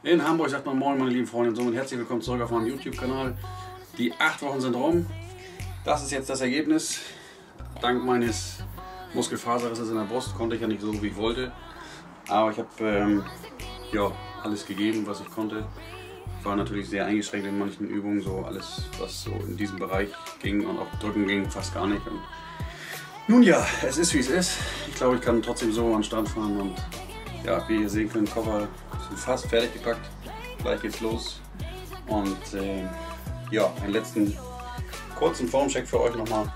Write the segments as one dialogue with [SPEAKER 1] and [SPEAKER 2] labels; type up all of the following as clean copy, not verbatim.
[SPEAKER 1] In Hamburg sagt man Moin, meine lieben Freunde, und somit herzlich willkommen zurück auf meinem YouTube-Kanal. Die 8 Wochen sind rum. Das ist jetzt das Ergebnis. Dank meines Muskelfaserrisses in der Brust konnte ich ja nicht so, wie ich wollte. Aber ich habe ja, alles gegeben, was ich konnte. Ich war natürlich sehr eingeschränkt in manchen Übungen, so alles, was so in diesem Bereich ging, und auch Drücken ging fast gar nicht. Und nun ja, es ist wie es ist. Ich glaube, ich kann trotzdem so an den Strand fahren, und ja, wie ihr sehen könnt, Koffer sind fast fertig gepackt. Gleich geht's los. Und ja, einen letzten kurzen Formcheck für euch nochmal.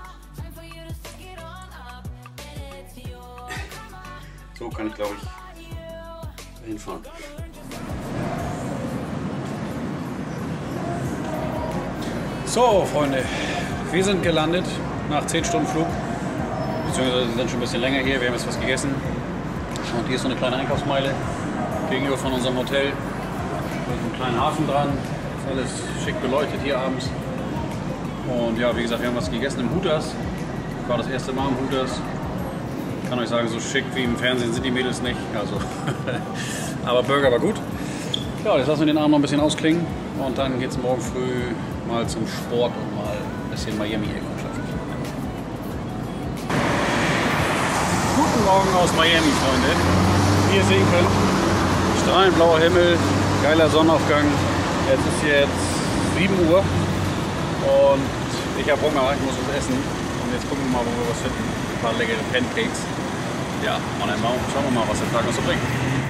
[SPEAKER 1] So kann ich, glaube ich, dahin fahren. So, Freunde, wir sind gelandet nach 10 Stunden Flug. Beziehungsweise sind schon ein bisschen länger hier. Wir haben jetzt was gegessen. Und hier ist so eine kleine Einkaufsmeile gegenüber von unserem Hotel. Da ist ein kleiner Hafen dran. Ist alles schick beleuchtet hier abends. Und ja, wie gesagt, wir haben was gegessen im Hooters. War das erste Mal im Hooters. Ich kann euch sagen, so schick wie im Fernsehen sind die Mädels nicht. Also aber Burger war gut. Ja, jetzt lassen wir den Abend noch ein bisschen ausklingen. Und dann geht es morgen früh mal zum Sport und mal ein bisschen Miami-Erkundschaft. Guten Morgen aus Miami, Freunde. Wie ihr sehen könnt, strahlend blauer Himmel, geiler Sonnenaufgang. Es ist jetzt 7 Uhr und ich habe Hunger, ich muss was essen. Und jetzt gucken wir mal, wo wir was finden. Ein paar leckere Pancakes. Ja, und dann schauen wir mal, was der Tag noch so bringt.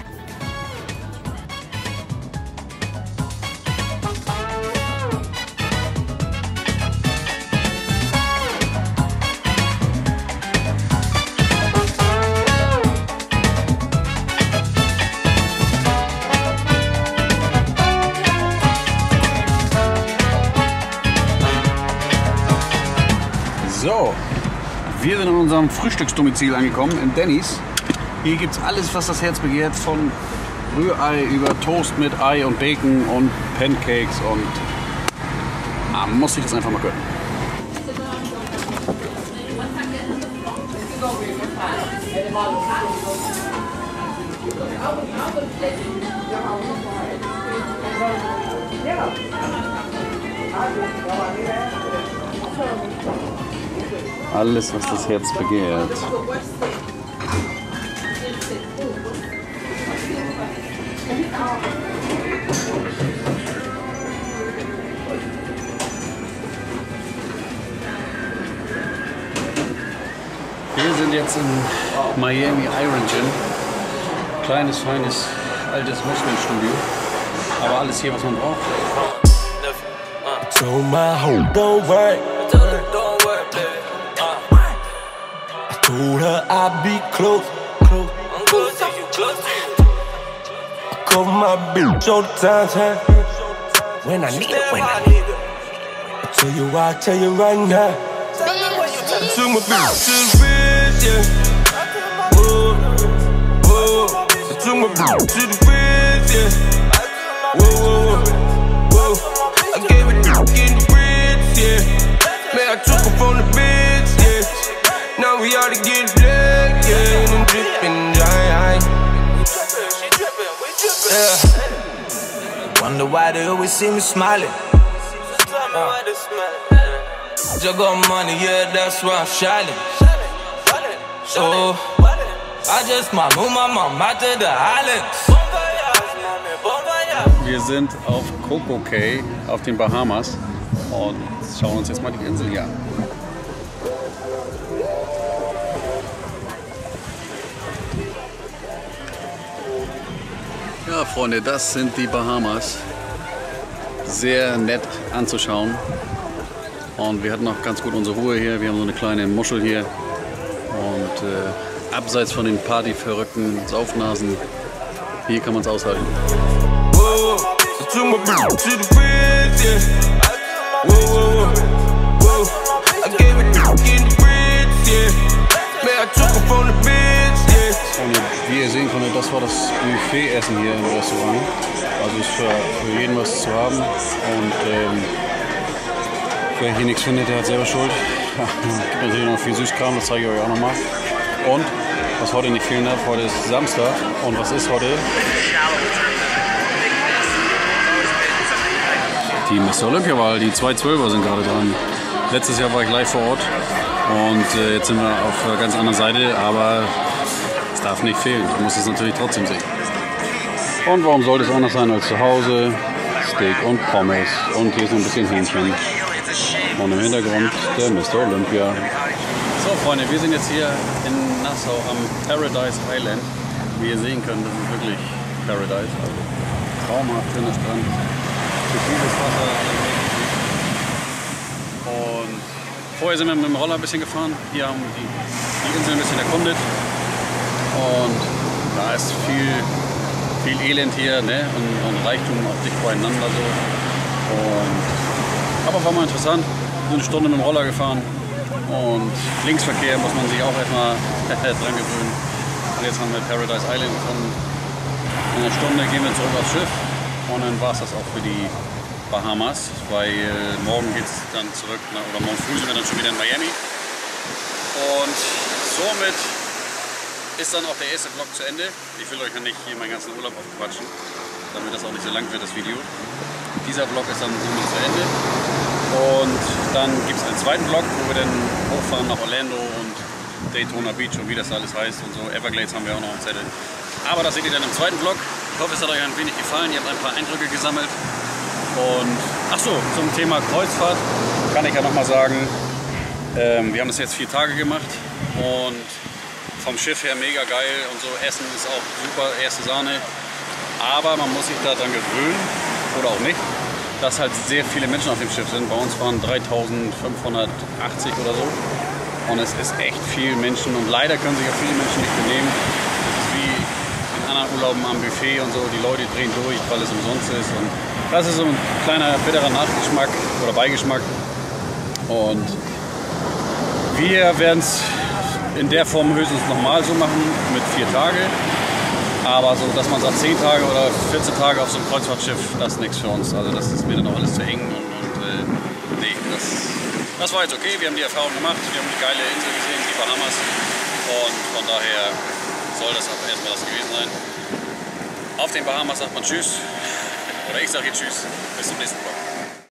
[SPEAKER 1] So, wir sind in unserem Frühstücksdomizil angekommen, in Denny's. Hier gibt es alles, was das Herz begehrt, von Rührei über Toast mit Ei und Bacon und Pancakes, und man muss sich das einfach mal gönnen. Alles, was das Herz begehrt. Wir sind jetzt im Miami Iron Gym. Kleines, feines, altes Muskelstudio. Aber alles hier, was man braucht.
[SPEAKER 2] So my home don't work. I told her I'd be close. I call my bitch all the time. When I need it, I tell you right now. I took my bitch to the bridge, yeah. Whoa, whoa. I took my bitch to the bridge, yeah. Whoa, whoa, whoa. I gave it in the bridge, yeah. Man, I took her from the bridge, yeah. Now we ought to get black, yeah. And I'm drippin', yeah. Wonder why they always see me smiling. Just got money, yeah, that's why I'm shining. So I just might move my mom out to the islands.
[SPEAKER 1] Wir sind auf Coco Cay auf den Bahamas und schauen uns jetzt mal die Insel hier an. Ja, Freunde, das sind die Bahamas. Sehr nett anzuschauen. Und wir hatten auch ganz gut unsere Ruhe hier. Wir haben so eine kleine Muschel hier. Und abseits von den Partyverrückten Saufnasen, hier kann man es aushalten. Und wie ihr sehen konntet, das war das Buffet-Essen hier im Restaurant. Also ist für jeden was zu haben. Und wer hier nichts findet, der hat selber Schuld. Es gibt natürlich noch viel Süßkram, das zeige ich euch auch nochmal. Und was heute nicht fehlen darf, heute ist Samstag. Und was ist heute? die Mr. Olympia Wahl. Die 212er sind gerade dran. Letztes Jahr war ich live vor Ort und jetzt sind wir auf der ganz anderen Seite, aber es darf nicht fehlen. Ich muss es natürlich trotzdem sehen. Und warum sollte es anders sein als zu Hause? Steak und Pommes und hier ist noch ein bisschen Hähnchen. Und im Hintergrund der Mr. Olympia. So Freunde, wir sind jetzt hier in Nassau am Paradise Island. Wie ihr sehen könnt, das ist wirklich Paradise. Also traumhaft schöner Strand, türkises Wasser. Und vorher sind wir mit dem Roller ein bisschen gefahren. Hier haben die Insel ein bisschen erkundet. Und da ist viel Elend hier, ne? und Reichtum auch dicht beieinander so. Aber war mal interessant. So eine Stunde mit dem Roller gefahren. Und Linksverkehr muss man sich auch erstmal dran gewöhnen. Und jetzt haben wir Paradise Island gefunden. In einer Stunde gehen wir zurück aufs Schiff. Und dann war es das auch für die Bahamas. Weil morgen geht es dann zurück, oder morgen früh sind wir dann schon wieder in Miami. Und somit ist dann auch der erste Vlog zu Ende. Ich will euch ja nicht hier meinen ganzen Urlaub aufquatschen, damit das auch nicht so lang wird, das Video. Dieser Vlog ist dann somit zu Ende. Und dann gibt es einen zweiten Vlog, wo wir dann hochfahren nach Orlando und Daytona Beach und wie das alles heißt und so. Everglades haben wir auch noch am Zettel. Aber das seht ihr dann im zweiten Vlog. Ich hoffe, es hat euch ein wenig gefallen. Ihr habt ein paar Eindrücke gesammelt. Und ach so, zum Thema Kreuzfahrt kann ich ja noch mal sagen, wir haben das jetzt 4 Tage gemacht und vom Schiff her mega geil und so. Essen ist auch super, erste Sahne. Aber man muss sich daran gewöhnen, oder auch nicht, dass halt sehr viele Menschen auf dem Schiff sind. Bei uns waren 3580 oder so. Und es ist echt viel Menschen und leider können sich auch viele Menschen nicht benehmen. Das ist wie in anderen Urlauben am Buffet und so. Die Leute drehen durch, weil es umsonst ist. Und das ist so ein kleiner bitterer Nachgeschmack oder Beigeschmack. Und wir werden es in der Form höchstens nochmal so machen mit 4 Tage. Aber so, dass man sagt 10 Tage oder 14 Tage auf so einem Kreuzfahrtschiff, das ist nichts für uns. Also das ist mir dann auch alles zu eng und nee, das war jetzt okay. Wir haben die Erfahrung gemacht, wir haben die geile Insel gesehen, die Bahamas. Und von daher soll das auch erstmal das gewesen sein. Auf den Bahamas sagt man Tschüss. Oder ich sage hier Tschüss. Bis zum nächsten Vlog.